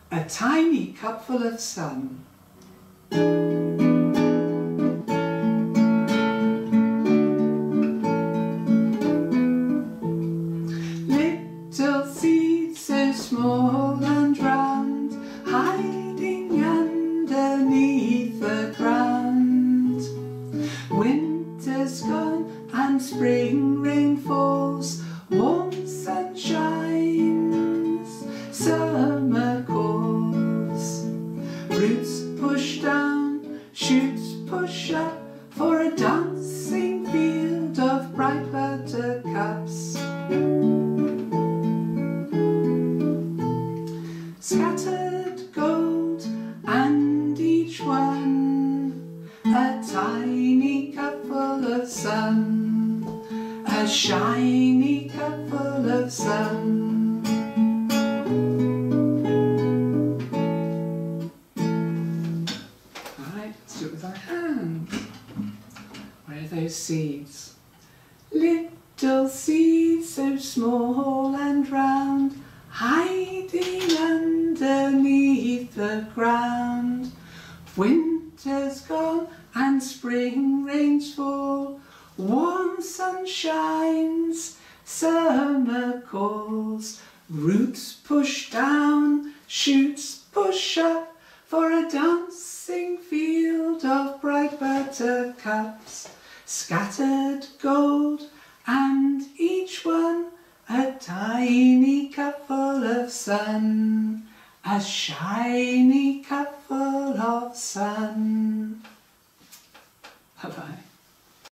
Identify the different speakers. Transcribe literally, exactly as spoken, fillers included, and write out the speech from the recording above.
Speaker 1: A tiny cupful of sun. Little seeds so small and round, hiding underneath the ground. Winter's gone and spring rain falls, warm sun shines, summer calls. Roots push down, shoots push up, for a dancing field of bright buttercups. Scattered gold, and each one a tiny cupful of sun, a shiny cupful of sun. Alright, let's do it with our hands. Where are those seeds? Little seeds so small and round, hiding underneath the ground. Winter's gone and spring rains fall, warm sun shines, summer calls. Roots push down, shoots push up, for a dancing field of bright buttercups. Scattered gold, and each one a tiny cupful of sun, a shiny cupful of sun. Bye-bye.